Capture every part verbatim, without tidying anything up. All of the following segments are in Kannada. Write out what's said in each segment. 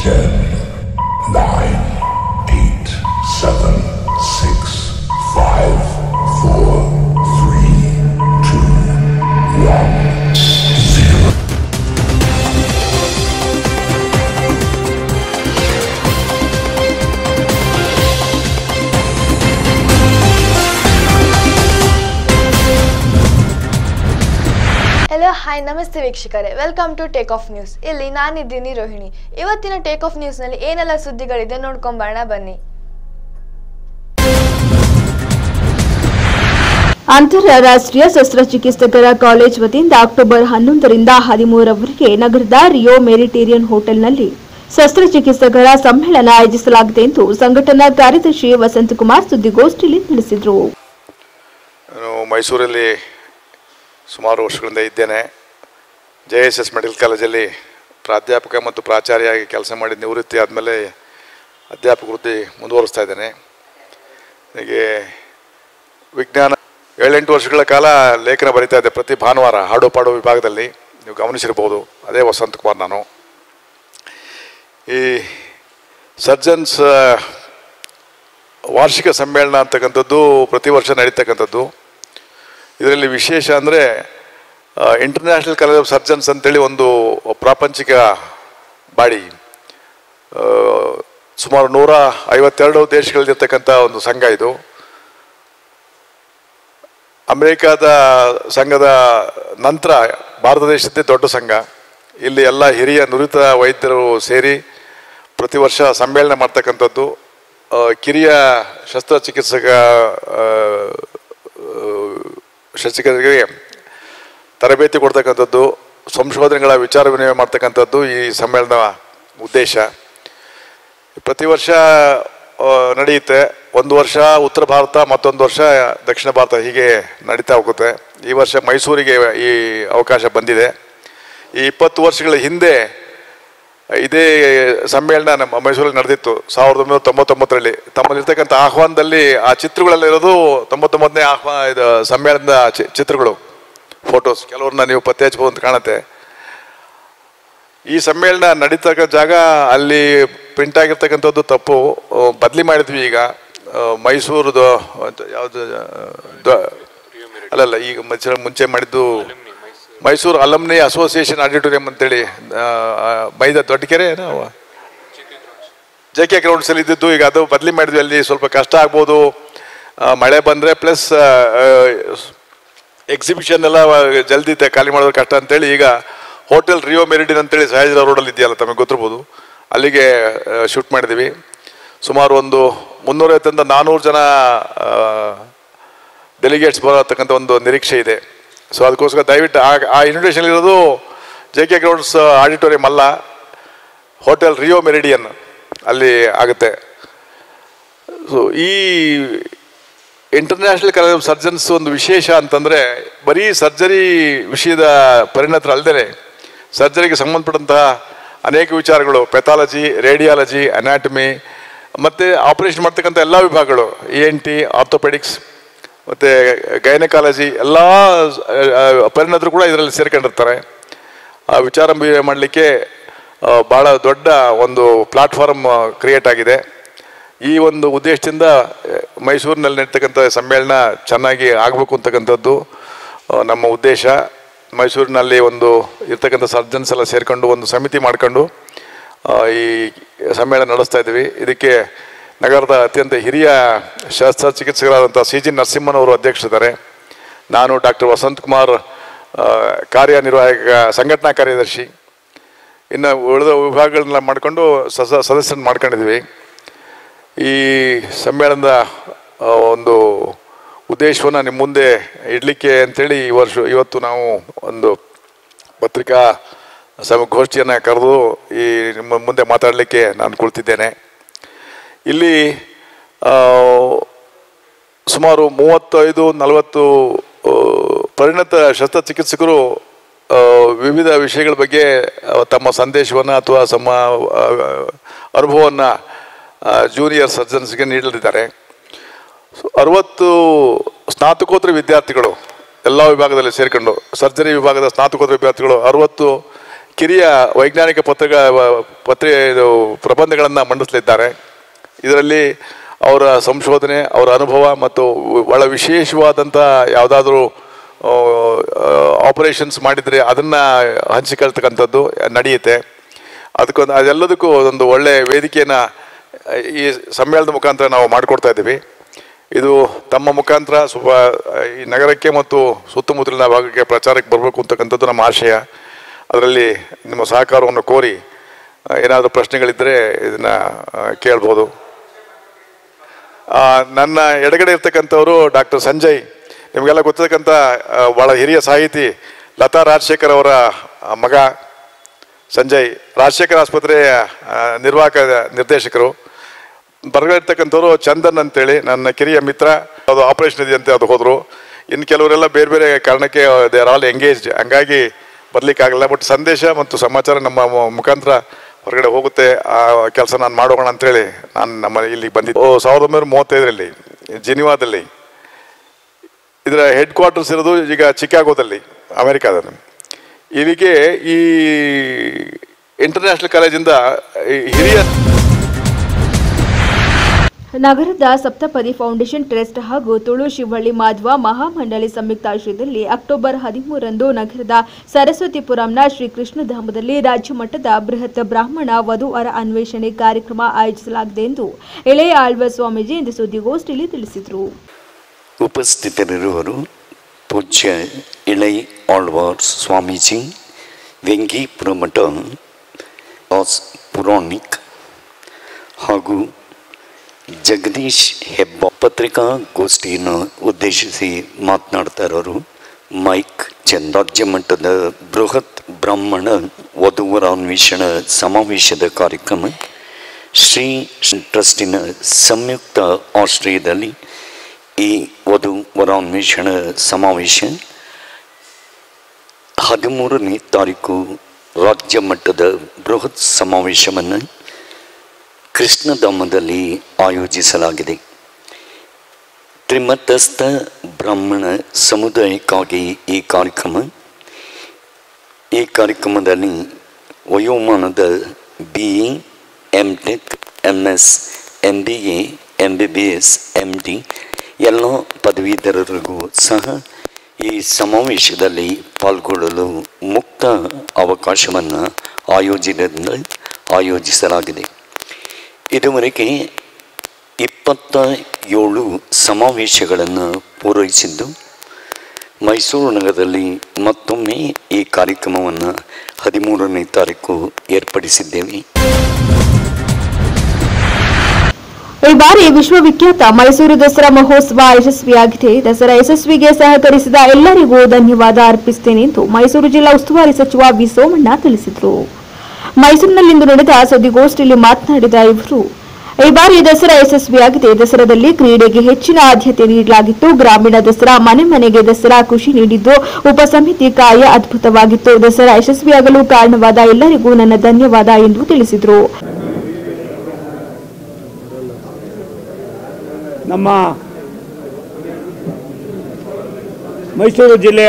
ten, nine, eight, seven, six, five, four, three, two, one, zero. Hello hi ನಮಸ್ತೆ ವೀಕ್ಷಕರೇ, welcome to take off news. ಇಲ್ಲಿ ನಾನಿದ್ದೀನಿ ರೋಹಿಣಿ. ಇವತ್ತಿನ ಟೇಕ್ ಆಫ್ ನ್ಯೂಸ್ನಲ್ಲಿ ಏನೆಲ್ಲ ಸುದ್ದಿಗಳಿದೆ ನೋಡ್ಕೊಂಬರೋಣ ಬನ್ನಿ. ಅಂತಾರಾಷ್ಟ್ರೀಯ ಶಸ್ತ್ರಚಿಕಿತ್ಸಕರ ಕಾಲೇಜ್ ವತಿಯಿಂದ ಅಕ್ಟೋಬರ್ ಹನ್ನೊಂದರಿಂದ ಹದಿಮೂರರವರೆಗೆ ನಗರದ ರಿಯೋ ಮೆಡಿಟೇರಿಯನ್ ಹೋಟೆಲ್ನಲ್ಲಿ ಶಸ್ತ್ರಚಿಕಿತ್ಸಕರ ಸಮ್ಮೇಳನ ಆಯೋಜಿಸಲಾಗಿದೆ ಎಂದು ಸಂಘಟನಾ ಕಾರ್ಯದರ್ಶಿ ವಸಂತಕುಮಾರ್ ಸುದ್ದಿಗೋಷ್ಠಿಯಲ್ಲಿ ತಿಳಿಸಿದರು. ಮೈಸೂರಲ್ಲಿ ಸುಮಾರು ವರ್ಷಗಳಿಂದ ಇದ್ದೇನೆ. ಜೆ ಎಸ್ ಎಸ್ ಮೆಡಿಕಲ್ ಕಾಲೇಜಲ್ಲಿ ಪ್ರಾಧ್ಯಾಪಕ ಮತ್ತು ಪ್ರಾಚಾರ್ಯಾಗಿ ಕೆಲಸ ಮಾಡಿ ನಿವೃತ್ತಿ ಆದಮೇಲೆ ಅಧ್ಯಾಪಕ ವೃತ್ತಿ ಮುಂದುವರಿಸ್ತಾ ಇದ್ದೇನೆ. ನನಗೆ ವಿಜ್ಞಾನ ಏಳೆಂಟು ವರ್ಷಗಳ ಕಾಲ ಲೇಖನ ಬರೀತಾ ಇದ್ದೆ, ಪ್ರತಿ ಭಾನುವಾರ ಹಾಡು ಪಾಡು ವಿಭಾಗದಲ್ಲಿ. ನೀವು ಗಮನಿಸಿರ್ಬೋದು, ಅದೇ ವಸಂತಕುಮಾರ್ ನಾನು. ಈ ಸರ್ಜನ್ಸ್ ವಾರ್ಷಿಕ ಸಮ್ಮೇಳನ ಅಂತಕ್ಕಂಥದ್ದು ಪ್ರತಿ ವರ್ಷ ನಡೀತಕ್ಕಂಥದ್ದು. ಇದರಲ್ಲಿ ವಿಶೇಷ ಅಂದರೆ ಇಂಟರ್ನ್ಯಾಷನಲ್ ಕಾಲೇಜ್ ಆಫ್ ಸರ್ಜನ್ಸ್ ಅಂತೇಳಿ ಒಂದು ಪ್ರಾಪಂಚಿಕ ಬಾಡಿ, ಸುಮಾರು ನೂರ ಐವತ್ತೆರಡು ದೇಶಗಳಲ್ಲಿರ್ತಕ್ಕಂಥ ಒಂದು ಸಂಘ. ಇದು ಅಮೆರಿಕಾದ ಸಂಘದ ನಂತರ ಭಾರತ ದೇಶದ್ದೇ ದೊಡ್ಡ ಸಂಘ. ಇಲ್ಲಿ ಎಲ್ಲ ಹಿರಿಯ ನುರಿತ ವೈದ್ಯರು ಸೇರಿ ಪ್ರತಿ ವರ್ಷ ಸಮ್ಮೇಳನ ಮಾಡ್ತಕ್ಕಂಥದ್ದು. ಕಿರಿಯ ಶಸ್ತ್ರಚಿಕಿತ್ಸಕ ಶಸ್ತ್ರಚಿಕಿತ್ಸಕರಿಗೆ ತರಬೇತಿ ಕೊಡ್ತಕ್ಕಂಥದ್ದು, ಸಂಶೋಧನೆಗಳ ವಿಚಾರ ವಿನಿಮಯ ಮಾಡ್ತಕ್ಕಂಥದ್ದು ಈ ಸಮ್ಮೇಳನ ಉದ್ದೇಶ. ಪ್ರತಿ ವರ್ಷ ನಡೆಯುತ್ತೆ. ಒಂದು ವರ್ಷ ಉತ್ತರ ಭಾರತ, ಮತ್ತೊಂದು ವರ್ಷ ದಕ್ಷಿಣ ಭಾರತ, ಹೀಗೆ ನಡೀತಾ ಹೋಗುತ್ತೆ. ಈ ವರ್ಷ ಮೈಸೂರಿಗೆ ಈ ಅವಕಾಶ ಬಂದಿದೆ. ಈ ಇಪ್ಪತ್ತು ವರ್ಷಗಳ ಹಿಂದೆ ಇದೇ ಸಮ್ಮೇಳನ ನಮ್ಮ ಮೈಸೂರಲ್ಲಿ ನಡೆದಿತ್ತು, ಸಾವಿರದ ಒಂಬೈನೂರ ತೊಂಬತ್ತೊಂಬತ್ತರಲ್ಲಿ. ತಮ್ಮಲ್ಲಿರ್ತಕ್ಕಂಥ ಆಹ್ವಾನದಲ್ಲಿ ಆ ಚಿತ್ರಗಳಲ್ಲಿರೋದು ತೊಂಬತ್ತೊಂಬತ್ತನೇ ಆಹ್ವಾನ ಇದು ಸಮ್ಮೇಳನದ ಚಿತ್ರಗಳು, ಫೋಟೋಸ್. ಕೆಲವ್ರನ್ನ ನೀವು ಪತ್ತೆ ಹಚ್ಬೋದು ಅಂತ ಕಾಣುತ್ತೆ. ಈ ಸಮ್ಮೇಳನ ನಡೀತಕ್ಕ ಜಾಗ ಅಲ್ಲಿ ಪ್ರಿಂಟ್ ಆಗಿರ್ತಕ್ಕಂಥದ್ದು ತಪ್ಪು, ಬದಲಿ ಮಾಡಿದ್ವಿ. ಈಗ ಮೈಸೂರದು ಯಾವುದು ಅಲ್ಲಲ್ಲ, ಈಗ ಮುಂಚೆ ಮಾಡಿದ್ದು ಮೈಸೂರು ಅಲಮ್ನಿ ಅಸೋಸಿಯೇಷನ್ ಆಡಿಟೋರಿಯಂ ಅಂತೇಳಿ, ಮೈದ ದೊಡ್ಡಕೆರೆ ಜೆ ಕೆ ಗ್ರೌಂಡ್ಸಲ್ಲಿ ಇದ್ದಿದ್ದು. ಈಗ ಅದು ಬದಲಿ ಮಾಡಿದ್ವಿ. ಅಲ್ಲಿ ಸ್ವಲ್ಪ ಕಷ್ಟ ಆಗ್ಬೋದು, ಮಳೆ ಬಂದರೆ, ಪ್ಲಸ್ ಎಕ್ಸಿಬಿಷನ್ ಎಲ್ಲ ಜಲ್ದಿ ಖಾಲಿ ಮಾಡೋದು ಕಷ್ಟ ಅಂತೇಳಿ ಈಗ ಹೋಟೆಲ್ ರಿಯೋ ಮೆರಿಡಿಯನ್ ಅಂತೇಳಿ ಸಹಜ ರೋಡಲ್ಲಿ ಇದೆಯಲ್ಲ, ತಮಗೆ ಗೊತ್ತಿರ್ಬೋದು, ಅಲ್ಲಿಗೆ ಶೂಟ್ ಮಾಡಿದ್ದೀವಿ. ಸುಮಾರು ಒಂದು ಮುನ್ನೂರೈವತ್ತರಿಂದ ನಾನ್ನೂರು ಜನ ಡೆಲಿಗೇಟ್ಸ್ ಬರತಕ್ಕಂಥ ಒಂದು ನಿರೀಕ್ಷೆ ಇದೆ. ಸೊ ಅದಕ್ಕೋಸ್ಕರ ದಯವಿಟ್ಟು ಆ ಆ ಇನ್ವಿಟೇಷನ್ ಇರೋದು ಜೆ ಕೆ ಗ್ರೌಂಡ್ಸ್ ಆಡಿಟೋರಿಯಂ ಅಲ್ಲ, ಹೋಟೆಲ್ ರಿಯೋ ಮೆರಿಡಿಯನ್ ಅಲ್ಲಿ ಆಗುತ್ತೆ. ಸೊ ಈ ಇಂಟರ್ನ್ಯಾಷನಲ್ ಕಾಲೇಜ್ ಆಫ್ ಸರ್ಜನ್ಸ್ ಒಂದು ವಿಶೇಷ ಅಂತಂದರೆ, ಬರೀ ಸರ್ಜರಿ ವಿಷಯದ ಪರಿಣತರು ಅಲ್ಲದೆ ಸರ್ಜರಿಗೆ ಸಂಬಂಧಪಟ್ಟಂತಹ ಅನೇಕ ವಿಚಾರಗಳು, ಪೆಥಾಲಜಿ, ರೇಡಿಯಾಲಜಿ, ಅನಾಟಮಿ, ಮತ್ತು ಆಪರೇಷನ್ ಮಾಡ್ತಕ್ಕಂಥ ಎಲ್ಲ ವಿಭಾಗಗಳು, ಇ ಎನ್ ಟಿ, ಆರ್ಥೋಪೆಡಿಕ್ಸ್ ಮತ್ತು ಗೈನಕಾಲಜಿ, ಎಲ್ಲ ಪರಿಣತರು ಕೂಡ ಇದರಲ್ಲಿ ಸೇರ್ಕೊಂಡಿರ್ತಾರೆ. ಆ ವಿಚಾರ ಮಾಡಲಿಕ್ಕೆ ಭಾಳ ದೊಡ್ಡ ಒಂದು ಪ್ಲಾಟ್ಫಾರ್ಮ್ ಕ್ರಿಯೇಟ್ ಆಗಿದೆ. ಈ ಒಂದು ಉದ್ದೇಶದಿಂದ ಮೈಸೂರಿನಲ್ಲಿ ನಡೀತಕ್ಕಂಥ ಸಮ್ಮೇಳನ ಚೆನ್ನಾಗಿ ಆಗಬೇಕು ಅಂತಕ್ಕಂಥದ್ದು ನಮ್ಮ ಉದ್ದೇಶ. ಮೈಸೂರಿನಲ್ಲಿ ಒಂದು ಇರ್ತಕ್ಕಂಥ ಸರ್ಜನ್ಸ್ ಎಲ್ಲ ಸೇರಿಕೊಂಡು ಒಂದು ಸಮಿತಿ ಮಾಡ್ಕೊಂಡು ಈ ಸಮ್ಮೇಳನ ನಡೆಸ್ತಾ ಇದ್ದೀವಿ. ಇದಕ್ಕೆ ನಗರದ ಅತ್ಯಂತ ಹಿರಿಯ ಶಸ್ತ್ರಚಿಕಿತ್ಸಕರಾದಂಥ ಸಿ ಜಿ ನರಸಿಂಹನವರು ಅಧ್ಯಕ್ಷರಿದ್ದಾರೆ. ನಾನು ಡಾಕ್ಟರ್ ವಸಂತಕುಮಾರ್ ಕಾರ್ಯನಿರ್ವಾಹಕ ಸಂಘಟನಾ ಕಾರ್ಯದರ್ಶಿ. ಇನ್ನು ಉಳಿದ ವಿಭಾಗಗಳನ್ನೆಲ್ಲ ಮಾಡಿಕೊಂಡು ಸಸ ಸದಸ್ಯರನ್ನು ಮಾಡ್ಕೊಂಡಿದ್ವಿ. ಈ ಸಮ್ಮೇಳನದ ಒಂದು ಉದ್ದೇಶವನ್ನು ನಿಮ್ಮ ಮುಂದೆ ಇಡಲಿಕ್ಕೆ ಅಂಥೇಳಿ ಈ ವರ್ಷ ಇವತ್ತು ನಾವು ಒಂದು ಪತ್ರಿಕಾ ಸಮಗೋಷ್ಠಿಯನ್ನು ಕರೆದು ಈ ನಿಮ್ಮ ಮುಂದೆ ಮಾತಾಡಲಿಕ್ಕೆ ನಾನು ಕುಳಿತಿದ್ದೇನೆ. ಇಲ್ಲಿ ಸುಮಾರು ಮೂವತ್ತೈದು ನಲವತ್ತು ಪರಿಣತ ಶಸ್ತ್ರಚಿಕಿತ್ಸಕರು ವಿವಿಧ ವಿಷಯಗಳ ಬಗ್ಗೆ ತಮ್ಮ ಸಂದೇಶವನ್ನು ಅಥವಾ ತಮ್ಮ ಅನುಭವವನ್ನು ಜೂನಿಯರ್ ಸರ್ಜನ್ಸ್ಗೆ ನೀಡಲಿದ್ದಾರೆ. ಅರವತ್ತು ಸ್ನಾತಕೋತ್ತರ ವಿದ್ಯಾರ್ಥಿಗಳು ಎಲ್ಲ ವಿಭಾಗದಲ್ಲಿ ಸೇರಿಕೊಂಡು, ಸರ್ಜರಿ ವಿಭಾಗದ ಸ್ನಾತಕೋತ್ತರ ವಿದ್ಯಾರ್ಥಿಗಳು ಅರವತ್ತು ಕಿರಿಯ ವೈಜ್ಞಾನಿಕ ಪತ್ರ ಪತ್ರಿ ಇದು ಪ್ರಬಂಧಗಳನ್ನು ಮಂಡಿಸಲಿದ್ದಾರೆ. ಇದರಲ್ಲಿ ಅವರ ಸಂಶೋಧನೆ, ಅವರ ಅನುಭವ ಮತ್ತು ಭಾಳ ವಿಶೇಷವಾದಂಥ ಯಾವುದಾದ್ರೂ ಆಪರೇಷನ್ಸ್ ಮಾಡಿದರೆ ಅದನ್ನು ಹಂಚಿಕೊಳ್ತಕ್ಕಂಥದ್ದು ನಡೆಯುತ್ತೆ. ಅದಕ್ಕೊಂದು ಅದೆಲ್ಲದಕ್ಕೂ ಒಂದು ಒಳ್ಳೆಯ ವೇದಿಕೆಯನ್ನು ಈ ಸಮ್ಮೇಳನದ ಮುಖಾಂತರ ನಾವು ಮಾಡಿಕೊಡ್ತಾ ಇದ್ದೀವಿ. ಇದು ತಮ್ಮ ಮುಖಾಂತರ ಸ್ವಲ್ಪ ಈ ನಗರಕ್ಕೆ ಮತ್ತು ಸುತ್ತಮುತ್ತಲಿನ ಭಾಗಕ್ಕೆ ಪ್ರಚಾರಕ್ಕೆ ಬರಬೇಕು ಅಂತಕ್ಕಂಥದ್ದು ನಮ್ಮ ಆಶಯ. ಅದರಲ್ಲಿ ನಿಮ್ಮ ಸಹಕಾರವನ್ನು ಕೋರಿ ಏನಾದರೂ ಪ್ರಶ್ನೆಗಳಿದ್ದರೆ ಇದನ್ನು ಕೇಳ್ಬೋದು. ನನ್ನ ಎಡಗಡೆ ಇರ್ತಕ್ಕಂಥವರು ಡಾಕ್ಟರ್ ಸಂಜಯ್, ನಿಮಗೆಲ್ಲ ಗೊತ್ತಿರ್ತಕ್ಕಂಥ ಭಾಳ ಹಿರಿಯ ಸಾಹಿತಿ ಲತಾ ರಾಜಶೇಖರ್ ಅವರ ಮಗ ಸಂಜಯ್. ರಾಜಶೇಖರ್ ಆಸ್ಪತ್ರೆಯ ನಿರ್ವಾಹಕ ನಿರ್ದೇಶಕರು. ಬರಗಡೆ ಇರ್ತಕ್ಕಂಥವ್ರು ಚಂದನ್ ಅಂತೇಳಿ ನನ್ನ ಕಿರಿಯ ಮಿತ್ರ. ಅದು ಆಪರೇಷನ್ ಇದೆಯಂತೆ, ಅದು ಹೋದರು. ಇನ್ನು ಕೆಲವರೆಲ್ಲ ಬೇರೆ ಬೇರೆ ಕಾರಣಕ್ಕೆ ದೇ ಆರ್ ಆಲ್ ಎಂಗೇಜ್ಡ್, ಹಂಗಾಗಿ ಬರಲಿಕ್ಕಾಗಲ್ಲ. ಬಟ್ ಸಂದೇಶ ಮತ್ತು ಸಮಾಚಾರ ನಮ್ಮ ಮುಖಾಂತರ ಹೊರಗಡೆ ಹೋಗುತ್ತೆ. ಆ ಕೆಲಸ ನಾನು ಮಾಡೋಣ ಅಂತೇಳಿ ನಾನು ನಮ್ಮ ಇಲ್ಲಿಗೆ ಬಂದಿದ್ದೆ. ಸಾವಿರದ ಒಂಬೈನೂರ ಮೂವತ್ತೈದರಲ್ಲಿ ಜಿನಿವಾದಲ್ಲಿ. ಇದರ ಹೆಡ್ ಕ್ವಾರ್ಟರ್ಸ್ ಇರೋದು ಈಗ ಚಿಕಾಗೋದಲ್ಲಿ, ಅಮೆರಿಕಾದಲ್ಲಿ. ಇಲ್ಲಿಗೆ ಈ ಇಂಟರ್ನ್ಯಾಷನಲ್ ಕಾಲೇಜಿಂದ ಹಿರಿಯ ನಗರದ ಸಪ್ತಪದಿ ಫೌಂಡೇಶನ್ ಟ್ರಸ್ಟ್ ಹಾಗೂ ತುಳು ಶಿವಳ್ಳಿ ಮಾಧ್ವ ಮಹಾಮಂಡಳಿ ಸಂಯುಕ್ತಾಶ್ರಯದಲ್ಲಿ ಅಕ್ಟೋಬರ್ ಹದಿಮೂರರಂದು ನಗರದ ಸರಸ್ವತಿಪುರಂನ ಶ್ರೀ ಕೃಷ್ಣಧಾಮದಲ್ಲಿ ರಾಜ್ಯ ಮಟ್ಟದ ಬೃಹತ್ ಬ್ರಾಹ್ಮಣ ವಧು ವರ ಅನ್ವೇಷಣೆ ಕಾರ್ಯಕ್ರಮ ಆಯೋಜಿಸಲಾಗಿದೆ ಎಂದು ಎಳೆಯ ಆಳ್ವ ಸ್ವಾಮೀಜಿ ಇಂದು ಸುದ್ದಿಗೋಷ್ಠಿಯಲ್ಲಿ ತಿಳಿಸಿದರು. ಉಪಸ್ಥಿತರಿರುವರು ಪೂಜ್ಯ ಇಳೈ ಆಳ್ವಾರ್ ಸ್ವಾಮೀಜಿ, ವೆಂಗಿಪುರ ಮಠ ಪುರಾಣಿಕ್ ಹಾಗೂ ಜಗದೀಶ್ ಹೆಬ್ಬ. ಪತ್ರಿಕಾಗೋಷ್ಠಿಯನ್ನು ಉದ್ದೇಶಿಸಿ ಮಾತನಾಡ್ತಾ ಇರೋರು ಮೈಕ್ ಚಂದ್. ರಾಜ್ಯ ಮಟ್ಟದ ಬೃಹತ್ ಬ್ರಾಹ್ಮಣ ವಧುವರ ಅನ್ವೇಷಣಾ ಸಮಾವೇಶದ ಕಾರ್ಯಕ್ರಮ ಶ್ರೀ ಟ್ರಸ್ಟಿನ ಸಂಯುಕ್ತ ಆಶ್ರಯದಲ್ಲಿ ಈ ವಧು ವರಾನ್ವೇಷಣಾ ಸಮಾವೇಶ ಹದಿಮೂರನೇ ತಾರೀಕು ರಾಜ್ಯ ಮಟ್ಟದ ಬೃಹತ್ ಸಮಾವೇಶವನ್ನು ಕೃಷ್ಣಧಾಮದಲ್ಲಿ ಆಯೋಜಿಸಲಾಗಿದೆ. ತ್ರಿಮತಸ್ಥ ಬ್ರಾಹ್ಮಣ ಸಮುದಾಯಕ್ಕಾಗಿ ಈ ಕಾರ್ಯಕ್ರಮ. ಈ ಕಾರ್ಯಕ್ರಮದಲ್ಲಿ ವಯೋಮಾನದ B E, M tech, M S, M B A, M B B S, M D ಎಲ್ಲ ಪದವೀಧರರಿಗೂ ಸಹ ಈ ಸಮಾವೇಶದಲ್ಲಿ ಪಾಲ್ಗೊಳ್ಳಲು ಮುಕ್ತ ಅವಕಾಶವನ್ನು ಆಯೋಜನೆಯಿಂದ ಆಯೋಜಿಸಲಾಗಿದೆ. ಇದುವರೆಗೆ ಇಪ್ಪತ್ತ ಏಳು ಸಮಾವೇಶಗಳನ್ನು ಪೂರೈಸಿದ್ದು ಮೈಸೂರು ನಗರದಲ್ಲಿ ಮತ್ತೊಮ್ಮೆ ಈ ಕಾರ್ಯಕ್ರಮವನ್ನು ಹದಿಮೂರನೇ ತಾರೀಕು ಏರ್ಪಡಿಸಿದ್ದೇವೆ. ಈ ಬಾರಿ ವಿಶ್ವವಿಖ್ಯಾತ ಮೈಸೂರು ದಸರಾ ಮಹೋತ್ಸವ ಯಶಸ್ವಿಯಾಗಿದೆ. ದಸರಾ ಯಶಸ್ವಿಗೆ ಸಹಕರಿಸಿದ ಎಲ್ಲರಿಗೂ ಧನ್ಯವಾದ ಅರ್ಪಿಸುತ್ತೇನೆ ಎಂದು ಮೈಸೂರು ಜಿಲ್ಲಾ ಉಸ್ತುವಾರಿ ಸಚಿವ ವಿ ಸೋಮಣ್ಣ ತಿಳಿಸಿದರು. ಮೈಸೂರಿನಲ್ಲಿಂದು ನಡೆದ ಸುದ್ದಿಗೋಷ್ಠಿಯಲ್ಲಿ ಮಾತನಾಡಿದ ಇವರು, ಈ ಬಾರಿ ದಸರಾ ಯಶಸ್ವಿಯಾಗಿದೆ. ದಸರಾದಲ್ಲಿ ಕ್ರೀಡೆಗೆ ಹೆಚ್ಚಿನ ಆದ್ಯತೆ ನೀಡಲಾಗಿತ್ತು. ಗ್ರಾಮೀಣ ದಸರಾ, ಮನೆ ಮನೆಗೆ ದಸರಾ ಖುಷಿ ನೀಡಿದ್ದು ಉಪಸಮಿತಿ ಕಾರ್ಯ ಅದ್ಭುತವಾಗಿತ್ತು. ದಸರಾ ಯಶಸ್ವಿಯಾಗಲು ಕಾರಣವಾದ ಎಲ್ಲರಿಗೂ ನನ್ನ ಧನ್ಯವಾದ ಎಂದು ತಿಳಿಸಿದರು. ನಮ್ಮ ಮೈಸೂರು ಜಿಲ್ಲೆಯ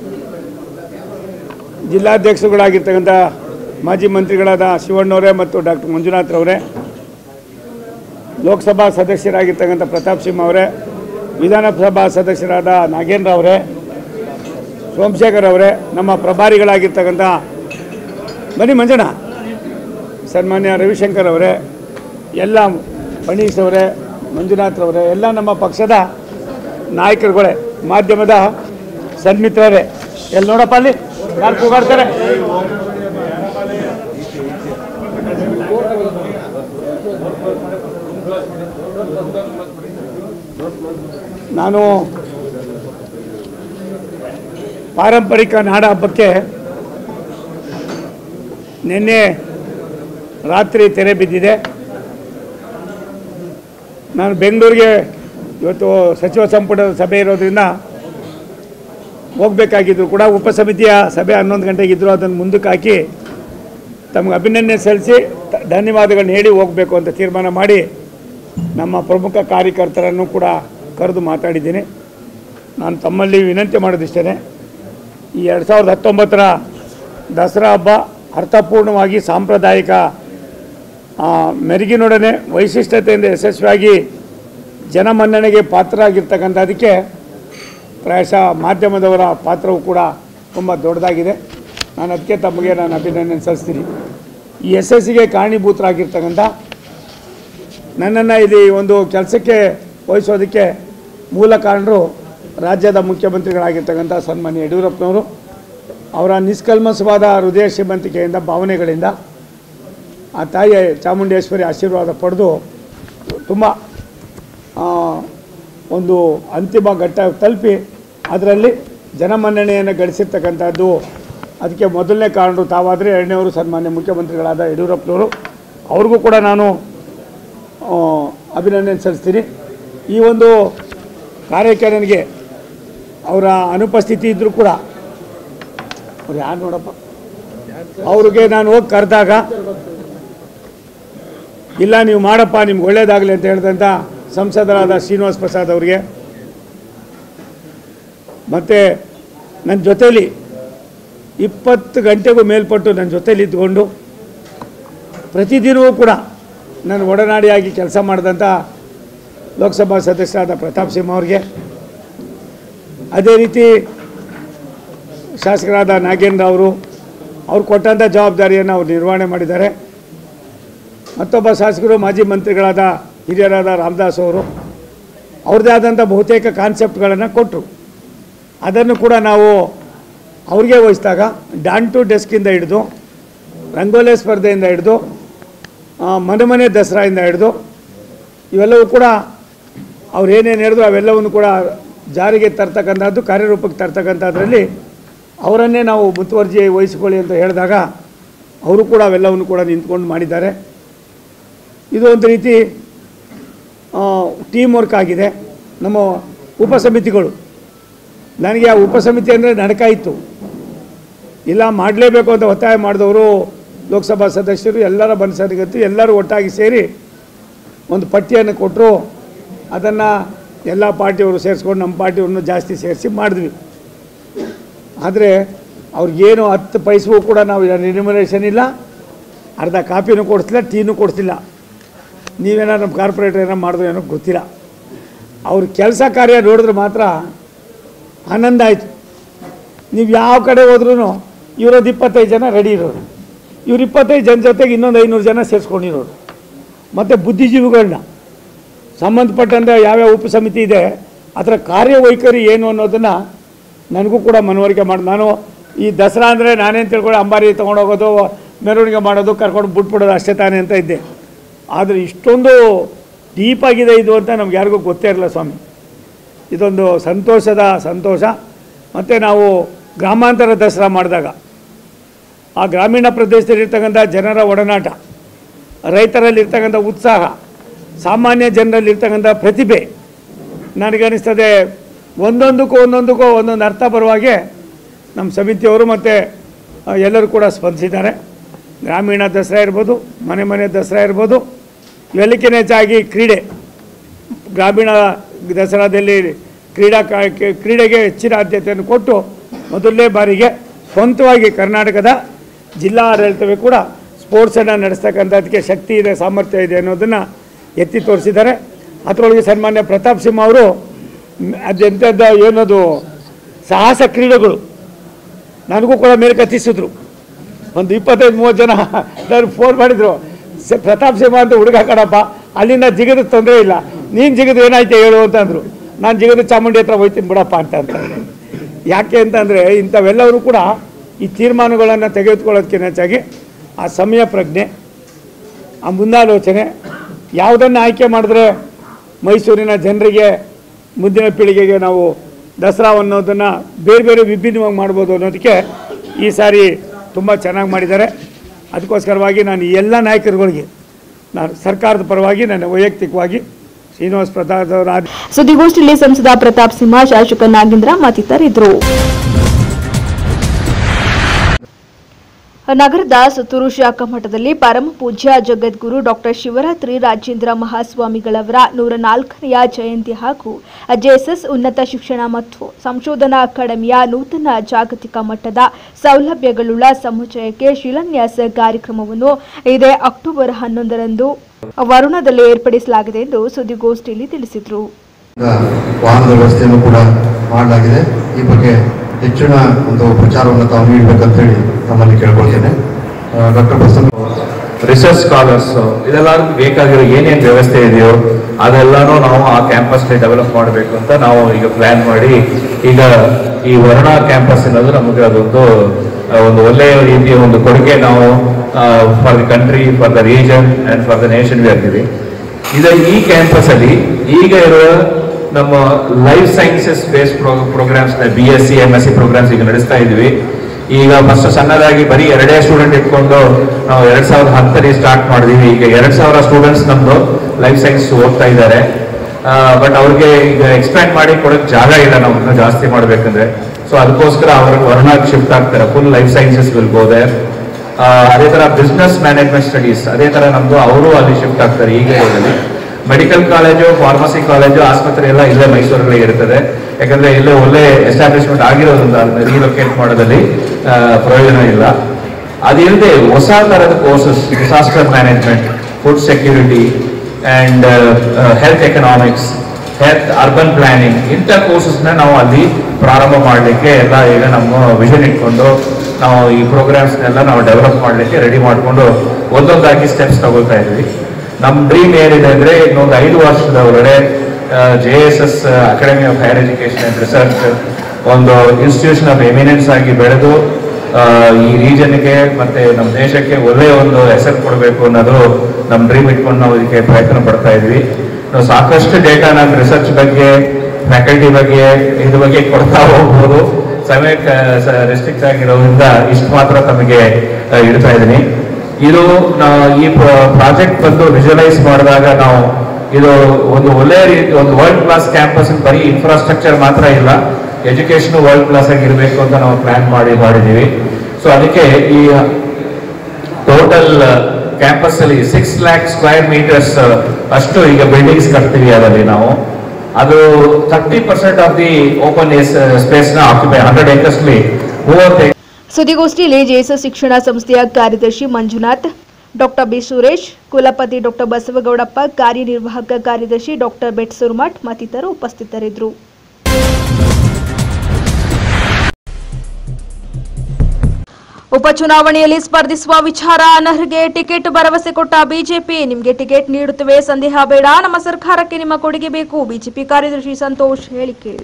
ಜಿಲ್ಲಾಧ್ಯಕ್ಷರುಗಳಾಗಿರ್ತಕ್ಕಂಥ ಮಾಜಿ ಮಂತ್ರಿಗಳಾದ ಶಿವಣ್ಣವರೇ ಮತ್ತು ಡಾಕ್ಟರ್ ಮಂಜುನಾಥ್ರವರೇ, ಲೋಕಸಭಾ ಸದಸ್ಯರಾಗಿರ್ತಕ್ಕಂಥ ಪ್ರತಾಪ್ ಸಿಂಹ ಅವರೇ, ವಿಧಾನಸಭಾ ಸದಸ್ಯರಾದ ನಾಗೇಂದ್ರ ಅವರೇ, ಸೋಮಶೇಖರ್ ಅವರೇ, ನಮ್ಮ ಪ್ರಭಾರಿಗಳಾಗಿರ್ತಕ್ಕಂಥ ಬನ್ನಿ ಮಂಜಣ್ಣ, ಸನ್ಮಾನ್ಯ ರವಿಶಂಕರ್ ಅವರೇ, ಎಲ್ಲ ಫಣೀಸ್ ಅವರೇ, ಮಂಜುನಾಥ್ರವರೇ, ಎಲ್ಲ ನಮ್ಮ ಪಕ್ಷದ ನಾಯಕರುಗಳೇ, ಮಾಧ್ಯಮದ ಸನ್ಮಿತ್ರರೇ, ಎಲ್ಲಿ ನೋಡಪ್ಪ ಅಲ್ಲಿ ಯಾರು ಕೂಗಾಡ್ತಾರೆ, ನಾನು ಪಾರಂಪರಿಕ ನಾಡ ಹಬ್ಬಕ್ಕೆ ನಿನ್ನೆ ರಾತ್ರಿ ತೆರೆ ಬಿದ್ದಿದೆ. ನಾನು ಬೆಂಗಳೂರಿಗೆ ಇವತ್ತು ಸಚಿವ ಸಂಪುಟದ ಸಭೆ ಇರೋದ್ರಿಂದ ಹೋಗಬೇಕಾಗಿದ್ರು ಕೂಡ ಉಪಸಮಿತಿಯ ಸಭೆ ಹನ್ನೊಂದು ಗಂಟೆಗಿದ್ದರು. ಅದನ್ನು ಮುಂದಕ್ಕೆ ಹಾಕಿ ತಮಗೆ ಅಭಿನಂದನೆ ಸಲ್ಲಿಸಿ ಧನ್ಯವಾದಗಳನ್ನ ಹೇಳಿ ಹೋಗಬೇಕು ಅಂತ ತೀರ್ಮಾನ ಮಾಡಿ ನಮ್ಮ ಪ್ರಮುಖ ಕಾರ್ಯಕರ್ತರನ್ನು ಕೂಡ ಕರೆದು ಮಾತಾಡಿದ್ದೀನಿ. ನಾನು ತಮ್ಮಲ್ಲಿ ವಿನಂತಿ ಮಾಡೋದಿಷ್ಟೇ, ಈ ಎರಡು ಸಾವಿರದ ಹತ್ತೊಂಬತ್ತರ ದಸರಾ ಹಬ್ಬ ಅರ್ಥಪೂರ್ಣವಾಗಿ ಸಾಂಪ್ರದಾಯಿಕ ಮೆರುಗಿನೊಡನೆ ವೈಶಿಷ್ಟ್ಯತೆಯಿಂದ ಯಶಸ್ವಿಯಾಗಿ ಜನಮನ್ನಣೆಗೆ ಪಾತ್ರರಾಗಿರ್ತಕ್ಕಂಥದ್ದಕ್ಕೆ ಪ್ರಾಯಶಃ ಮಾಧ್ಯಮದವರ ಪಾತ್ರವು ಕೂಡ ತುಂಬ ದೊಡ್ಡದಾಗಿದೆ. ನಾನು ಅದಕ್ಕೆ ತಮಗೆ ನಾನು ಅಭಿನಂದನೆ ಸಲ್ಲಿಸ್ತೀನಿ. ಈ ಯಶಸ್ಸಿಗೆ ಕಾರಣೀಭೂತರಾಗಿರ್ತಕ್ಕಂಥ ನನ್ನನ್ನು ಇಲ್ಲಿ ಒಂದು ಕೆಲಸಕ್ಕೆ ವಹಿಸೋದಕ್ಕೆ ಮೂಲ ಕಾರಣರು ರಾಜ್ಯದ ಮುಖ್ಯಮಂತ್ರಿಗಳಾಗಿರ್ತಕ್ಕಂಥ ಸನ್ಮಾನ್ಯ ಯಡಿಯೂರಪ್ಪನವರು. ಅವರ ನಿಷ್ಕಲ್ಮಸವಾದ ಹೃದಯ ಶ್ರೀಮಂತಿಕೆಯಿಂದ ಭಾವನೆಗಳಿಂದ ಆ ತಾಯಿ ಚಾಮುಂಡೇಶ್ವರಿ ಆಶೀರ್ವಾದ ಪಡೆದು ತುಂಬ ಒಂದು ಅಂತಿಮ ಘಟ್ಟ ತಲುಪಿ ಅದರಲ್ಲಿ ಜನಮನ್ನಣೆಯನ್ನು ಗಳಿಸಿರ್ತಕ್ಕಂಥದ್ದು. ಅದಕ್ಕೆ ಮೊದಲನೇ ಕಾರಣರು ತಾವಾದರೆ, ಎರಡನೇವರು ಸನ್ಮಾನ್ಯ ಮುಖ್ಯಮಂತ್ರಿಗಳಾದ ಯಡಿಯೂರಪ್ಪನವರು. ಅವ್ರಿಗೂ ಕೂಡ ನಾನು ಅಭಿನಂದನೆ ಸಲ್ಲಿಸ್ತೀನಿ. ಈ ಒಂದು ಕಾರ್ಯಕ್ಕೆ ನನಗೆ ಅವರ ಅನುಪಸ್ಥಿತಿ ಇದ್ದರೂ ಕೂಡ ಅವ್ರು ಯಾರು ನೋಡಪ್ಪ ಅವ್ರಿಗೆ ನಾನು ಹೋಗಿ ಕರೆದಾಗ ಇಲ್ಲ ನೀವು ಮಾಡಪ್ಪ ನಿಮ್ಗೆ ಒಳ್ಳೇದಾಗಲಿ ಅಂತ ಹೇಳಿದಂಥ ಸಂಸದರಾದ ಶ್ರೀನಿವಾಸ್ ಪ್ರಸಾದ್ ಅವರಿಗೆ, ಮತ್ತು ನನ್ನ ಜೊತೇಲಿ ಇಪ್ಪತ್ತು ಗಂಟೆಗೂ ಮೇಲ್ಪಟ್ಟು ನನ್ನ ಜೊತೇಲಿ ಇದ್ದುಕೊಂಡು ಪ್ರತಿದಿನವೂ ಕೂಡ ನಾನು ಒಡನಾಡಿಯಾಗಿ ಕೆಲಸ ಮಾಡಿದಂಥ ಲೋಕಸಭಾ ಸದಸ್ಯರಾದ ಪ್ರತಾಪ್ ಸಿಂಹ ಅವ್ರಿಗೆ, ಅದೇ ರೀತಿ ಶಾಸಕರಾದ ನಾಗೇಂದ್ರ ಅವರು ಅವ್ರು ಕೊಟ್ಟಂಥ ಜವಾಬ್ದಾರಿಯನ್ನು ಅವ್ರು ನಿರ್ವಹಣೆ ಮಾಡಿದ್ದಾರೆ. ಮತ್ತೊಬ್ಬ ಶಾಸಕರು ಮಾಜಿ ಮಂತ್ರಿಗಳಾದ ಹಿರಿಯರಾದ ರಾಮದಾಸ್ ಅವರು ಅವ್ರದ್ದೇ ಆದಂಥ ಬಹುತೇಕ ಕಾನ್ಸೆಪ್ಟ್ಗಳನ್ನು ಕೊಟ್ಟರು. ಅದನ್ನು ಕೂಡ ನಾವು ಅವ್ರಿಗೆ ವಹಿಸಿದಾಗ ಡಾನ್ ಟು ಡೆಸ್ಕಿಂದ ಹಿಡಿದು ರಂಗೋಲಿ ಸ್ಪರ್ಧೆಯಿಂದ ಹಿಡಿದು ಮನೆ ಮನೆ ದಸರಾಯಿಂದ ಹಿಡಿದು ಇವೆಲ್ಲವೂ ಕೂಡ ಅವ್ರು ಏನೇನು ಹೇಳಿದ್ರು ಅವೆಲ್ಲವನ್ನು ಕೂಡ ಜಾರಿಗೆ ತರ್ತಕ್ಕಂಥದ್ದು, ಕಾರ್ಯರೂಪಕ್ಕೆ ತರ್ತಕ್ಕಂಥದ್ರಲ್ಲಿ ಅವರನ್ನೇ ನಾವು ಮುತುವರ್ಜಿ ವಹಿಸಿಕೊಳ್ಳಿ ಅಂತ ಹೇಳಿದಾಗ ಅವರು ಕೂಡ ಅವೆಲ್ಲವನ್ನು ಕೂಡ ನಿಂತ್ಕೊಂಡು ಮಾಡಿದ್ದಾರೆ. ಇದು ಒಂದು ರೀತಿ ಟೀಮ್ ವರ್ಕ್ ಆಗಿದೆ. ನಮ್ಮ ಉಪಸಮಿತಿಗಳು, ನನಗೆ ಆ ಉಪಸಮಿತಿ ಅಂದರೆ ನಡಕ ಇತ್ತು, ಇಲ್ಲ ಮಾಡಲೇಬೇಕು ಅಂತ ಒತ್ತಾಯ ಮಾಡಿದವರು ಲೋಕಸಭಾ ಸದಸ್ಯರು ಎಲ್ಲರ ಮನಸ್ಸರಿಗತ್ತು ಎಲ್ಲರೂ ಒಟ್ಟಾಗಿ ಸೇರಿ ಒಂದು ಪಟ್ಟಿಯನ್ನು ಕೊಟ್ಟರು. ಅದನ್ನು ಎಲ್ಲ ಪಾರ್ಟಿಯವರು ಸೇರಿಸ್ಕೊಂಡು ನಮ್ಮ ಪಾರ್ಟಿಯವ್ರನ್ನ ಜಾಸ್ತಿ ಸೇರಿಸಿ ಮಾಡಿದ್ವಿ. ಆದರೆ ಅವ್ರಿಗೇನು ಹತ್ತು ಪೈಸೆಗೂ ಕೂಡ ನಾವು ರಿನ್ಯುಮರೇಷನ್ ಇಲ್ಲ, ಅರ್ಧ ಕಾಪಿನೂ ಕೊಡಿಸ್ತಿಲ್ಲ, ಟೀನೂ ಕೊಡಿಸ್ತಿಲ್ಲ. ನೀವೇನೋ ನಮ್ಮ ಕಾರ್ಪೊರೇಟರ್ ಏನೋ ಮಾಡಿದ್ರು ಏನೋ ಗೊತ್ತಿಲ್ಲ. ಅವ್ರ ಕೆಲಸ ಕಾರ್ಯ ನೋಡಿದ್ರೆ ಮಾತ್ರ ಆನಂದ ಆಯಿತು. ನೀವು ಯಾವ ಕಡೆ ಹೋದ್ರೂ ಇವರದ್ದು ಇಪ್ಪತ್ತೈದು ಜನ ರೆಡಿ ಇರೋರು, ಇವ್ರು ಇಪ್ಪತ್ತೈದು ಜನ ಜೊತೆಗೆ ಇನ್ನೊಂದು ಐನೂರು ಜನ ಸೇರಿಸ್ಕೊಂಡಿರೋರು. ಮತ್ತು ಬುದ್ಧಿಜೀವಿಗಳನ್ನ ಸಂಬಂಧಪಟ್ಟಂತೆ ಯಾವ್ಯಾವ ಉಪಸಮಿತಿ ಇದೆ ಅದರ ಕಾರ್ಯವೈಖರಿ ಏನು ಅನ್ನೋದನ್ನು ನನಗೂ ಕೂಡ ಮನವರಿಕೆ ಮಾಡಿ, ನಾನು ಈ ದಸರಾ ಅಂದರೆ ನಾನೇನು ತಿಳ್ಕೊಳ್ಳಿ ಅಂಬಾರಿ ತೊಗೊಂಡೋಗೋದು, ಮೆರವಣಿಗೆ ಮಾಡೋದು, ಕರ್ಕೊಂಡು ಬಿಟ್ಬಿಡೋದು ಅಷ್ಟೇ ತಾನೇ ಅಂತ ಇದ್ದೆ. ಆದರೆ ಇಷ್ಟೊಂದು ಡೀಪಾಗಿದೆ ಇದು ಅಂತ ನಮ್ಗೆ ಯಾರಿಗೂ ಗೊತ್ತೇ ಇರಲ್ಲ ಸ್ವಾಮಿ. ಇದೊಂದು ಸಂತೋಷದ ಸಂತೋಷ. ಮತ್ತು ನಾವು ಗ್ರಾಮಾಂತರ ದಸರಾ ಮಾಡಿದಾಗ ಆ ಗ್ರಾಮೀಣ ಪ್ರದೇಶದಲ್ಲಿರ್ತಕ್ಕಂಥ ಜನರ ಒಡನಾಟ, ರೈತರಲ್ಲಿರ್ತಕ್ಕಂಥ ಉತ್ಸಾಹ, ಸಾಮಾನ್ಯ ಜನರಲ್ಲಿರ್ತಕ್ಕಂಥ ಪ್ರತಿಭೆ, ನನಗನ್ನಿಸ್ತದೆ ಒಂದೊಂದಕ್ಕೂ ಒಂದೊಂದಕ್ಕೂ ಒಂದೊಂದು ಅರ್ಥ ಬರುವಾಗೆ ನಮ್ಮ ಸಮಿತಿಯವರು ಮತ್ತು ಎಲ್ಲರೂ ಕೂಡ ಸ್ಪಂದಿಸಿದ್ದಾರೆ. ಗ್ರಾಮೀಣ ದಸರಾ ಇರ್ಬೋದು, ಮನೆ ಮನೆ ದಸರಾ ಇರ್ಬೋದು, ಇವೆಲ್ಲಕ್ಕಿಂತ ಹೆಚ್ಚಾಗಿ ಕ್ರೀಡೆ, ಗ್ರಾಮೀಣ ದಸರಾದಲ್ಲಿ ಕ್ರೀಡಾ ಕ್ರೀಡೆಗೆ ಹೆಚ್ಚಿನ ಆದ್ಯತೆಯನ್ನು ಕೊಟ್ಟು ಮೊದಲನೇ ಬಾರಿಗೆ ಸ್ವಂತವಾಗಿ ಕರ್ನಾಟಕದ ಜಿಲ್ಲಾ ಆಡಳಿತವೇ ಕೂಡ ಸ್ಪೋರ್ಟ್ಸನ್ನು ನಡೆಸ್ತಕ್ಕಂಥದ್ದಕ್ಕೆ ಶಕ್ತಿ ಇದೆ, ಸಾಮರ್ಥ್ಯ ಇದೆ ಅನ್ನೋದನ್ನು ಎತ್ತಿ ತೋರಿಸಿದ್ದಾರೆ. ಅದರೊಳಗೆ ಸನ್ಮಾನ್ಯ ಪ್ರತಾಪ್ ಸಿಂಹ ಅವರು ಅದೆಂಥದ್ದು ಏನದು ಸಾಹಸ ಕ್ರೀಡೆಗಳು ನನಗೂ ಕೂಡ ಮೇಲೆ ಕತ್ತಿಸಿದ್ರು. ಒಂದು ಇಪ್ಪತ್ತೈದು ಮೂವತ್ತು ಜನ ನಾನು ಫೋನ್ ಮಾಡಿದರು, ಪ್ರತಾಪ್ ಸಿಂಹ ಅಂತ ಹುಡುಗ ಕಣಪ್ಪ, ಅಲ್ಲಿಂದ ಜಿಗದ ತೊಂದರೆ ಇಲ್ಲ, ನೀನು ಜಿಗದು ಏನಾಯ್ತು ಹೇಳು ಅಂತಂದರು. ನಾನು ಜಿಗದು ಚಾಮುಂಡಿ ಹತ್ರ ಹೋಗ್ತೀನಿ ಬಿಡಪ್ಪ ಅಂತ ಅಂತ ಯಾಕೆ ಅಂತಂದರೆ ಇಂಥವೆಲ್ಲರೂ ಕೂಡ ಈ ತೀರ್ಮಾನಗಳನ್ನು ತೆಗೆದುಕೊಳ್ಳೋದಕ್ಕಿಂತ ಹೆಚ್ಚಾಗಿ ಆ ಸಮಯ ಪ್ರಜ್ಞೆ, ಆ ಮುಂದಾಲೋಚನೆ, ಯಾವುದನ್ನು ಆಯ್ಕೆ ಮಾಡಿದ್ರೆ ಮೈಸೂರಿನ ಜನರಿಗೆ ಮುಂದಿನ ಪೀಳಿಗೆಗೆ ನಾವು ದಸರಾ ಅನ್ನೋದನ್ನು ಬೇರೆ ಬೇರೆ ವಿಭಿನ್ನವಾಗಿ ಮಾಡ್ಬೋದು ಅನ್ನೋದಕ್ಕೆ ಈ ಸಾರಿ ತುಂಬ ಚೆನ್ನಾಗಿ ಮಾಡಿದ್ದಾರೆ. ಅದಕ್ಕೋಸ್ಕರವಾಗಿ ನಾನು ಎಲ್ಲ ನಾಯಕರುಗಳಿಗೆ ನಾನು ಸರ್ಕಾರದ ಪರವಾಗಿ ನನ್ನ ವೈಯಕ್ತಿಕವಾಗಿ ಶ್ರೀನಿವಾಸ್ ಪ್ರಸಾದ್ ಅವರ ಸುದ್ದಿಗೋಷ್ಠಿಯಲ್ಲಿ ಸಂಸದ ಪ್ರತಾಪ್ ಸಿಂಹ, ಶಾಸಕ ನಾಗೇಂದ್ರ ಮತ್ತಿತರರಿದ್ದರು. ನಗರದ ಸುತ್ತೂರು ಶಾಖಾ ಮಠದಲ್ಲಿ ಪರಮ ಪೂಜ್ಯ ಜಗದ್ಗುರು ಡಾಕ್ಟರ್ ಶಿವರಾತ್ರಿ ರಾಜೇಂದ್ರ ಮಹಾಸ್ವಾಮಿಗಳವರ ನೂರ ನಾಲ್ಕನೆಯ ಜಯಂತಿ ಹಾಗೂ ಜೆಎಸ್ಎಸ್ ಉನ್ನತ ಶಿಕ್ಷಣ ಮತ್ತು ಸಂಶೋಧನಾ ಅಕಾಡೆಮಿಯ ನೂತನ ಜಾಗತಿಕ ಮಟ್ಟದ ಸೌಲಭ್ಯಗಳುಳ್ಳ ಸಮುಚ್ಚಯಕ್ಕೆ ಶಿಲಾನ್ಯಾಸ ಕಾರ್ಯಕ್ರಮವನ್ನು ಇದೇ ಅಕ್ಟೋಬರ್ ಹನ್ನೊಂದರಂದು ವರುಣದಲ್ಲಿ ಏರ್ಪಡಿಸಲಾಗಿದೆ ಎಂದು ಸುದ್ದಿಗೋಷ್ಠಿಯಲ್ಲಿ ತಿಳಿಸಿದರು. ವಾಹನದ ವ್ಯವಸ್ಥೆಯನ್ನು ಕೂಡ ಮಾಡಲಾಗಿದೆ. ಈ ಬಗ್ಗೆ ಹೆಚ್ಚಿನ ಒಂದು ಪ್ರಚಾರವನ್ನು ತಾವು ನೀಡಬೇಕಂತ ಹೇಳಿ ತಮ್ಮಲ್ಲಿ ಕೇಳ್ಕೊಳ್ತೇನೆ. ಡಾಕ್ಟರ್ ಪ್ರಸನ್ನ ರಿಸರ್ಚ್ ಸ್ಕಾಲರ್ಸ್ ಇದೆಲ್ಲ ಬೇಕಾಗಿರೋ ಏನೇನು ವ್ಯವಸ್ಥೆ ಇದೆಯೋ ಅದೆಲ್ಲಾನು ನಾವು ಆ ಕ್ಯಾಂಪಸ್ಗೆ ಡೆವಲಪ್ ಮಾಡಬೇಕು ಅಂತ ನಾವು ಈಗ ಪ್ಲಾನ್ ಮಾಡಿ ಈಗ ಈ ವರುಣ ಕ್ಯಾಂಪಸ್ ಅನ್ನೋದು ನಮಗೆ ಅದೊಂದು ಒಂದು ಒಳ್ಳೆಯ ರೀತಿಯ ಒಂದು ಕೊಡುಗೆ ನಾವು for the country, for the region and for the nation ಆಗ್ತೀವಿ. ಇದು ಈ ಕ್ಯಾಂಪಸ್ ಅಲ್ಲಿ ಈಗ ಇರುವ ನಮ್ಮ life sciences based programs B S C M S C programs ಈಗ ನಡೆಸ್ತಾ ಇದ್ವಿ. ಈಗ ಫಸ್ಟ್ ಸಣ್ಣದಾಗಿ ಬರೀ ಎರಡೇ ಸ್ಟೂಡೆಂಟ್ ಇಟ್ಕೊಂಡು ನಾವು ಎರಡ್ ಸಾವಿರದ ಹತ್ತರಲ್ಲಿ ಸ್ಟಾರ್ಟ್ ಮಾಡಿದೀವಿ. ಈಗ ಎರಡ್ ಸಾವಿರ ಸ್ಟೂಡೆಂಟ್ಸ್ ನಮ್ದು ಲೈಫ್ ಸೈನ್ಸ್ ಓದ್ತಾ ಇದ್ದಾರೆ. ಬಟ್ ಅವ್ರಿಗೆ ಈಗ ಎಕ್ಸ್ಪ್ಯಾಂಡ್ ಮಾಡಿ ಕೊಡೋಕೆ ಜಾಗ ಇಲ್ಲ, ನಾವು ಇನ್ನೂ ಜಾಸ್ತಿ ಮಾಡ್ಬೇಕಂದ್ರೆ. ಸೊ ಅದಕ್ಕೋಸ್ಕರ ಅವ್ರಿಗೆ ವರ್ಣಕ್ಕೆ ಶಿಫ್ಟ್ ಆಗ್ತಾರೆ. Full life sciences will go there. ಅದೇ ತರ ಬಿಸ್ನೆಸ್ ಮ್ಯಾನೇಜ್ಮೆಂಟ್ ಸ್ಟಡೀಸ್ ಅದೇ ತರ ನಮ್ದು ಅವರು ಅಲ್ಲಿ ಶಿಫ್ಟ್ ಆಗ್ತಾರೆ. ಈಗ ಇದರಲ್ಲಿ ಮೆಡಿಕಲ್ ಕಾಲೇಜು, ಫಾರ್ಮಸಿ ಕಾಲೇಜು, ಆಸ್ಪತ್ರೆ ಎಲ್ಲ ಇಲ್ಲೇ ಮೈಸೂರಲ್ಲಿ ಇರ್ತದೆ. ಯಾಕಂದ್ರೆ ಇಲ್ಲೇ ಒಳ್ಳೆ ಎಸ್ಟಾಬ್ಲಿಷ್ಮೆಂಟ್ ಆಗಿರೋದ್ರಿಂದ ಅದನ್ನ ರೀಲೊಕೇಟ್ ಮಾಡೋದಲ್ಲಿ ಪ್ರಯೋಜನ ಇಲ್ಲ. ಅದಿಲ್ಲದೆ ಹೊಸ ತರದ courses, disaster management, food security and health economics, health urban planning, ಇಂಥ ಕೋರ್ಸಸ್ನ ನಾವು ಅಲ್ಲಿ ಪ್ರಾರಂಭ ಮಾಡಲಿಕ್ಕೆ ಎಲ್ಲ ಈಗ ನಮ್ಮ ವಿಷನ್ ಇಟ್ಕೊಂಡು ನಾವು ಈ ಪ್ರೋಗ್ರಾಮ್ಸ್ನೆಲ್ಲ ನಾವು ಡೆವಲಪ್ ಮಾಡಲಿಕ್ಕೆ ರೆಡಿ ಮಾಡಿಕೊಂಡು ಒಂದೊಂದಾಗಿ ಸ್ಟೆಪ್ಸ್ ತಗೊಳ್ತಾ ಇದ್ವಿ. ನಮ್ಮ ಡ್ರೀಮ್ ಏನಿದೆ ಅಂದರೆ ಇನ್ನೊಂದು ಐದು ವರ್ಷದ ಒಳಗಡೆ J S S academy of higher education and research ಒಂದು ಇನ್ಸ್ಟಿಟ್ಯೂಷನ್ ಆಫ್ ಎಮಿನೆನ್ಸ್ ಆಗಿ ಬೆಳೆದು ಈ ರೀಜನ್ಗೆ ಮತ್ತೆ ನಮ್ಮ ದೇಶಕ್ಕೆ ಒಳ್ಳೆಯ ಒಂದು ಹೆಸರು ಕೊಡಬೇಕು ಅನ್ನೋದು ನಮ್ಮ ಡ್ರೀಮ್ ಇಟ್ಕೊಂಡು ನಾವು ಇದಕ್ಕೆ ಪ್ರಯತ್ನ ಪಡ್ತಾ ಇದ್ವಿ. ನಾವು ಸಾಕಷ್ಟು ಡೇಟಾ ನಾನು ರಿಸರ್ಚ್ ಬಗ್ಗೆ, ಫ್ಯಾಕಲ್ಟಿ ಬಗ್ಗೆ, ಇದ್ರ ಬಗ್ಗೆ ಕೊಡ್ತಾ ಹೋಗ್ಬೋದು. ಸಮಯಕ್ಕೆ ರೆಸ್ಟ್ರಿಕ್ಟ್ ಆಗಿರೋದ್ರಿಂದ ಇಷ್ಟು ಮಾತ್ರ ತಮಗೆ ಇಡ್ತಾ ಇದ್ದೀನಿ. ಇದು ಈ ಪ್ರಾಜೆಕ್ಟ್ ಬಂದು ವಿಜುವಲೈಸ್ ಮಾಡಿದಾಗ ನಾವು ಇದು ಒಂದು ಒಳ್ಳೆಯ ರೀತಿ ಒಂದು ವರ್ಲ್ಡ್ ಕ್ಲಾಸ್ ಕ್ಯಾಂಪಸ್, ಬರೀ ಇನ್ಫ್ರಾಸ್ಟ್ರಕ್ಚರ್ ಮಾತ್ರ ಇಲ್ಲ, ಎಜುಕೇಶನ್ ವರ್ಲ್ಡ್ ಕ್ಲಾಸ್ ಆಗಿರಬೇಕು ಅಂತ ನಾವು ಪ್ಲಾನ್ ಮಾಡಿ ಮಾಡಿದ್ದೀವಿ. ಸೊ ಅದಕ್ಕೆ ಈ ಟೋಟಲ್ ಕ್ಯಾಂಪಸ್ ಅಲ್ಲಿ ಸಿಕ್ಸ್ ಲ್ಯಾಕ್ ಸ್ಕ್ವೇರ್ ಮೀಟರ್ಸ್ ಅಷ್ಟು ಈಗ ಬಿಲ್ಡಿಂಗ್ಸ್ ಕಟ್ತೀವಿ. ಅದರಲ್ಲಿ ನಾವು ಅದು thirty percent of the open space ನ ಆಕ್ಯುಪೈ ಹಂಡ್ರೆಡ್ ಏಕರ್ಸ್ ಲಿ ಮೂವತ್ತೈದು. ಸುದ್ದಿಗೋಷ್ಠಿಯಲ್ಲಿ ಜೆಎಸ್ಎಸ್ ಶಿಕ್ಷಣ ಸಂಸ್ಥೆಯ ಕಾರ್ಯದರ್ಶಿ ಮಂಜುನಾಥ್, ಡಾಕ್ಟರ್ ಬಿ ಸುರೇಶ್, ಕುಲಪತಿ ಡಾಕ್ಟರ್ ಬಸವಗೌಡಪ್ಪ, ಕಾರ್ಯನಿರ್ವಾಹಕ ಕಾರ್ಯದರ್ಶಿ ಡಾಕ್ಟರ್ ಬೆಟ್ಸೂರ್ಮಠ್ ಮತ್ತಿತರರು ಉಪಸ್ಥಿತರಿದ್ದರು. ಉಪಚುನಾವಣೆಯಲ್ಲಿ ಸ್ಪರ್ಧಿಸುವ ವಿಚಾರ ಅನರ್ಹರಿಗೆ ಟಿಕೆಟ್ ಭರವಸೆ ಕೊಟ್ಟ ಬಿಜೆಪಿ. ನಿಮಗೆ ಟಿಕೆಟ್ ನೀಡುತ್ತವೆ, ಸಂದೇಹ ಬೇಡ, ನಮ್ಮ ಸರ್ಕಾರಕ್ಕೆ ನಿಮ್ಮ ಕೊಡುಗೆ ಬೇಕು. ಬಿಜೆಪಿ ಕಾರ್ಯದರ್ಶಿ ಸಂತೋಷ್ ಹೇಳಿಕೆ.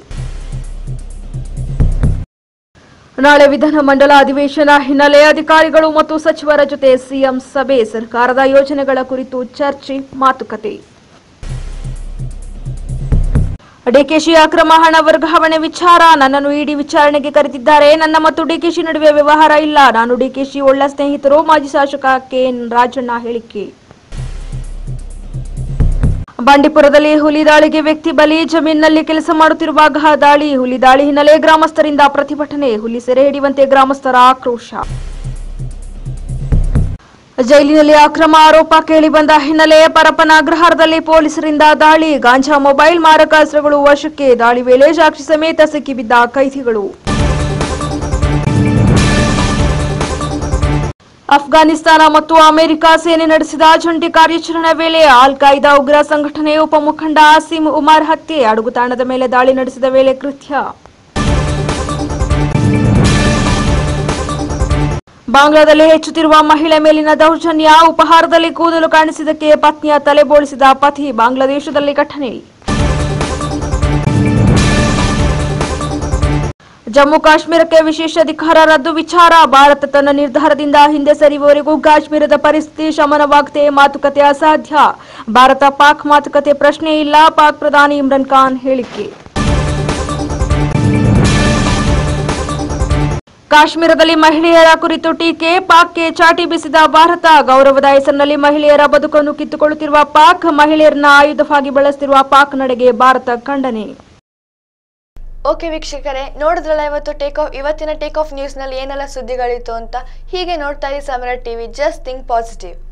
ನಾಳೆ ವಿಧಾನಮಂಡಲ ಅಧಿವೇಶನ ಹಿನ್ನೆಲೆ ಅಧಿಕಾರಿಗಳು ಮತ್ತು ಸಚಿವರ ಜೊತೆ ಸಿಎಂ ಸಭೆ. ಸರ್ಕಾರದ ಯೋಜನೆಗಳ ಕುರಿತು ಚರ್ಚೆ, ಮಾತುಕತೆ. ಡಿಕೆಶಿ ಅಕ್ರಮ ಹಣ ವರ್ಗಾವಣೆ ವಿಚಾರ. ನನ್ನನ್ನು ಇಡಿ ವಿಚಾರಣೆಗೆ ಕರೆದಿದ್ದಾರೆ. ನನ್ನ ಮತ್ತು ಡಿಕೆಶಿ ನಡುವೆ ವ್ಯವಹಾರ ಇಲ್ಲ. ನಾನು ಡಿಕೆಶಿ ಒಳ್ಳ ಸ್ನೇಹಿತರು. ಮಾಜಿ ಶಾಸಕ ಕೆಎನ್ ರಾಜಣ್ಣ ಹೇಳಿಕೆ. ಬಂಡೀಪುರದಲ್ಲಿ ಹುಲಿ ದಾಳಿಗೆ ವ್ಯಕ್ತಿ ಬಲಿ. ಜಮೀನಿನಲ್ಲಿ ಕೆಲಸ ಮಾಡುತ್ತಿರುವಾಗ ದಾಳಿ. ಹುಲಿ ದಾಳಿ ಹಿನ್ನೆಲೆ ಗ್ರಾಮಸ್ಥರಿಂದ ಪ್ರತಿಭಟನೆ. ಹುಲಿ ಸೆರೆ ಹಿಡಿಯುವಂತೆ ಗ್ರಾಮಸ್ಥರ ಆಕ್ರೋಶ. ಜೈಲಿನಲ್ಲಿ ಅಕ್ರಮ ಆರೋಪ ಕೇಳಿ ಬಂದ ಹಿನ್ನೆಲೆ ಪರಪ್ಪನ ಅಗ್ರಹಾರದಲ್ಲಿ ಪೊಲೀಸರಿಂದ ದಾಳಿ. ಗಾಂಜಾ, ಮೊಬೈಲ್, ಮಾರಕಾಸ್ತ್ರಗಳು ವಶಕ್ಕೆ. ದಾಳಿ ವೇಳೆ ಸಾಕ್ಷಿ ಸಮೇತ ಸಿಕ್ಕಿಬಿದ್ದ ಕೈದಿಗಳು. ಅಫ್ಘಾನಿಸ್ತಾನ ಮತ್ತು ಅಮೆರಿಕ ಸೇನೆ ನಡೆಸಿದ ಜಂಟಿ ಕಾರ್ಯಾಚರಣೆ ವೇಳೆ ಅಲ್ ಕಾಯ್ದಾ ಉಗ್ರ ಸಂಘಟನೆ ಉಪಮುಖಂಡ ಆಸಿಮ್ ಉಮರ್ ಹತ್ಯೆ. ಅಡಗುತಾಣದ ಮೇಲೆ ದಾಳಿ ನಡೆಸಿದ ವೇಳೆ ಕೃತ್ಯ. ಬಾಂಗ್ಲಾದಲ್ಲಿ ಹೆಚ್ಚುತ್ತಿರುವ ಮಹಿಳೆ ಮೇಲಿನ ದೌರ್ಜನ್ಯ. ಉಪಹಾರದಲ್ಲಿ ಕೂದಲು ಕಾಣಿಸಿದ್ದಕ್ಕೆ ಪತ್ನಿಯ ತಲೆ ಬೋಳಿಸಿದ ಪತಿ. ಬಾಂಗ್ಲಾದೇಶದಲ್ಲಿ ಘಟನೆ. ಜಮ್ಮು ಕಾಶ್ಮೀರಕ್ಕೆ ವಿಶೇಷ ಅಧಿಕಾರ ರದ್ದು ವಿಚಾರ. ಭಾರತ ತನ್ನ ನಿರ್ಧಾರದಿಂದ ಹಿಂದೆ ಸರಿಯುವವರೆಗೂ ಕಾಶ್ಮೀರದ ಪರಿಸ್ಥಿತಿ ಶಮನವಾಗದೆ ಮಾತುಕತೆ ಅಸಾಧ್ಯ. ಭಾರತ ಪಾಕ್ ಮಾತುಕತೆ ಪ್ರಶ್ನೆ ಇಲ್ಲ. ಪಾಕ್ ಪ್ರಧಾನಿ ಇಮ್ರಾನ್ ಖಾನ್ ಹೇಳಿಕೆ. ಕಾಶ್ಮೀರದಲ್ಲಿ ಮಹಿಳೆಯರ ಕುರಿತು ಟೀಕೆ. ಪಾಕ್ಗೆ ಚಾಟಿ ಬೀಸಿದ ಭಾರತ. ಗೌರವದ ಹೆಸರಿನಲ್ಲಿ ಮಹಿಳೆಯರ ಬದುಕನ್ನು ಕಿತ್ತುಕೊಳ್ಳುತ್ತಿರುವ ಪಾಕ್. ಮಹಿಳೆಯರನ್ನ ಆಯುಧವಾಗಿ ಬಳಸುತ್ತಿರುವ ಪಾಕ್ ನಡೆಗೆ ಭಾರತ ಖಂಡನೆ. ಓಕೆ ವೀಕ್ಷಕರೇ, ನೋಡಿದ್ರಲ್ಲ ಇವತ್ತು ಟೇಕ್ ಆಫ್ ಇವತ್ತಿನ ಟೇಕ್ ಆಫ್ ನ್ಯೂಸ್ನಲ್ಲಿ ಏನೆಲ್ಲ ಸುದ್ದಿಗಳಿತ್ತು ಅಂತ. ಹೀಗೆ ನೋಡ್ತಾ ಇರಿ ಸಮರ ಟಿವಿ, ಜಸ್ಟ್ ಥಿಂಕ್ ಪಾಸಿಟಿವ್.